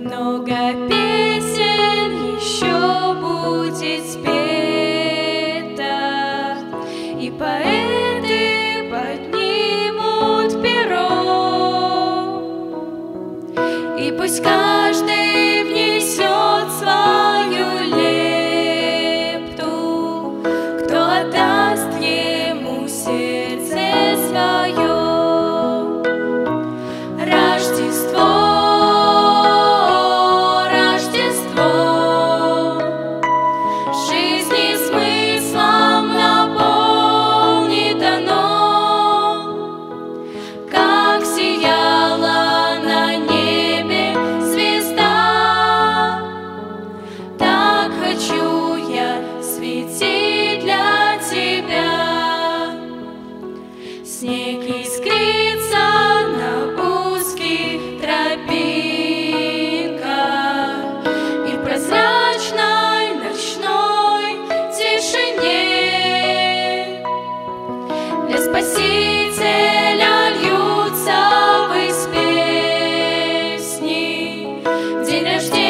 Много песен еще будет спето, и поэты поднимут перо, и пусть каждый внесет свою лепту, кто отдаст ему сердце свое. Снег искрится на узких тропинках, и в прозрачной ночной тишине для Спасителя льются ввысь песни. В день рождения